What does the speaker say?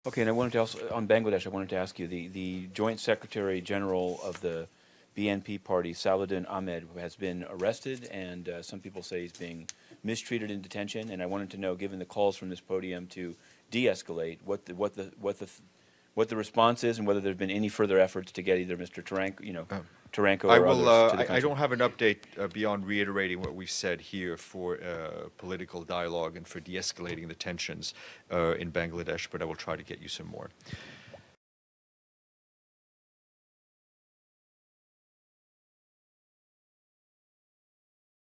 Okay, and I wanted to also, on Bangladesh, I wanted to ask you, the Joint Secretary General of the BNP party, Saladin Ahmed, has been arrested, and some people say he's being mistreated in detention. And I wanted to know, given the calls from this podium to de-escalate, what the response is, and whether there's been any further efforts to get either Mr. Taranko I or will. others to the I country. don't have an update beyond reiterating what we've said here for political dialogue and for de-escalating the tensions in Bangladesh, but I will try to get you some more.